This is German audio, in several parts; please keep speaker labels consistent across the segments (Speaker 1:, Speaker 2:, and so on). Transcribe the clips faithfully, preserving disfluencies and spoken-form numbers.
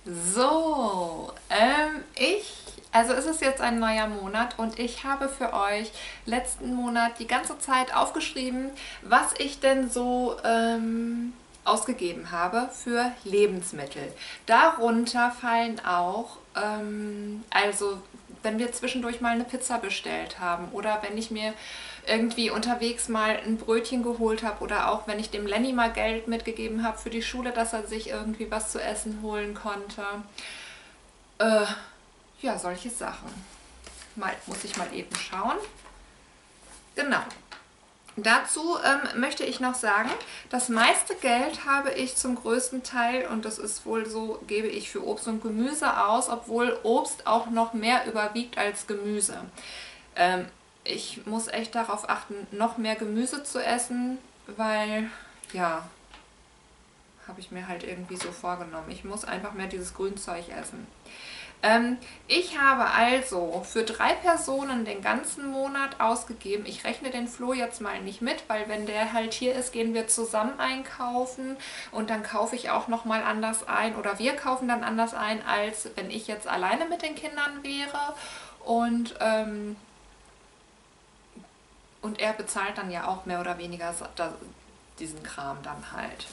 Speaker 1: So, ähm, ich, also es ist jetzt ein neuer Monat und ich habe für euch letzten Monat die ganze Zeit aufgeschrieben, was ich denn so ähm, ausgegeben habe für Lebensmittel. Darunter fallen auch, ähm, also wenn wir zwischendurch mal eine Pizza bestellt haben oder wenn ich mir irgendwie unterwegs mal ein Brötchen geholt habe oder auch wenn ich dem Lenny mal Geld mitgegeben habe für die Schule, dass er sich irgendwie was zu essen holen konnte. Äh, ja, solche Sachen. Mal, muss ich mal eben schauen. Genau. Dazu ähm, möchte ich noch sagen, das meiste Geld habe ich zum größten Teil, und das ist wohl so, gebe ich für Obst und Gemüse aus, obwohl Obst auch noch mehr überwiegt als Gemüse. Ähm, ich muss echt darauf achten, noch mehr Gemüse zu essen, weil, ja, habe ich mir halt irgendwie so vorgenommen. Ich muss einfach mehr dieses Grünzeug essen. Ähm, ich habe also für drei Personen den ganzen Monat ausgegeben. Ich rechne den Flo jetzt mal nicht mit, weil wenn der halt hier ist, gehen wir zusammen einkaufen und dann kaufe ich auch nochmal anders ein oder wir kaufen dann anders ein, als wenn ich jetzt alleine mit den Kindern wäre. Und, ähm, und er bezahlt dann ja auch mehr oder weniger diesen Kram dann halt.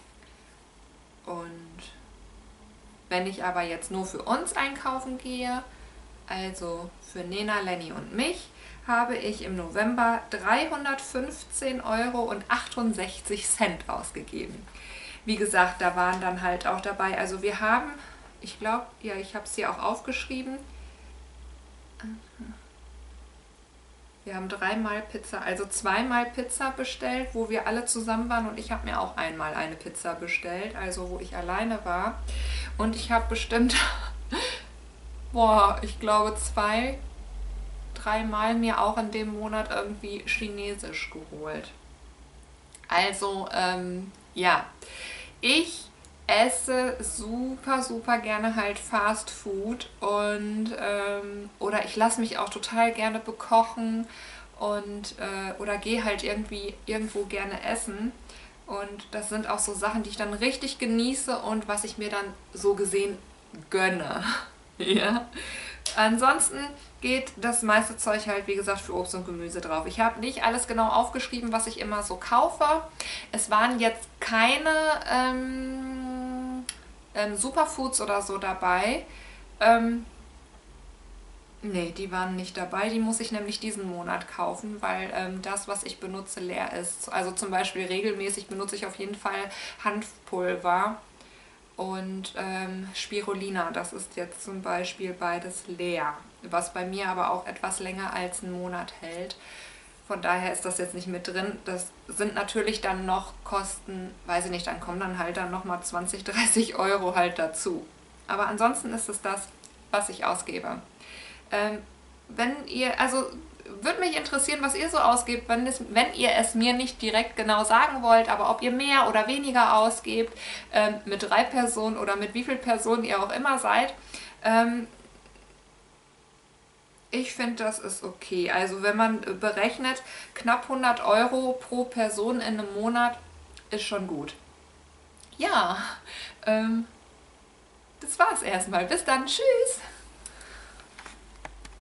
Speaker 1: Und wenn ich aber jetzt nur für uns einkaufen gehe, also für Nena, Lenny und mich, habe ich im November dreihundertfünfzehn Euro und achtundsechzig Cent ausgegeben. Wie gesagt, da waren dann halt auch dabei, also wir haben, ich glaube, ja, ich habe es hier auch aufgeschrieben, wir haben dreimal Pizza, also zweimal Pizza bestellt, wo wir alle zusammen waren und ich habe mir auch einmal eine Pizza bestellt, also wo ich alleine war. Und ich habe bestimmt, boah, ich glaube zwei, dreimal mir auch in dem Monat irgendwie Chinesisch geholt. Also, ähm, ja, ich esse super, super gerne halt Fast Food und ähm, oder ich lasse mich auch total gerne bekochen und äh, oder gehe halt irgendwie irgendwo gerne essen. Und das sind auch so Sachen, die ich dann richtig genieße und was ich mir dann so gesehen gönne. Ja. Ansonsten geht das meiste Zeug halt, wie gesagt, für Obst und Gemüse drauf. Ich habe nicht alles genau aufgeschrieben, was ich immer so kaufe. Es waren jetzt keine ähm, ähm, Superfoods oder so dabei. Ähm, nee, die waren nicht dabei. Die muss ich nämlich diesen Monat kaufen, weil ähm, das, was ich benutze, leer ist. Also zum Beispiel regelmäßig benutze ich auf jeden Fall Hanfpulver und ähm, Spirulina. Das ist jetzt zum Beispiel beides leer, was bei mir aber auch etwas länger als einen Monat hält. Von daher ist das jetzt nicht mit drin. Das sind natürlich dann noch Kosten, weiß ich nicht, dann kommen dann halt dann nochmal zwanzig, dreißig Euro halt dazu. Aber ansonsten ist es das, was ich ausgebe. Ähm, wenn ihr, also würde mich interessieren, was ihr so ausgebt, wenn, es, wenn ihr es mir nicht direkt genau sagen wollt, aber ob ihr mehr oder weniger ausgebt, ähm, mit drei Personen oder mit wie vielen Personen ihr auch immer seid. Ähm, ich finde, das ist okay. Also wenn man berechnet, knapp hundert Euro pro Person in einem Monat ist schon gut. Ja, ähm, das war's erstmal. Bis dann. Tschüss.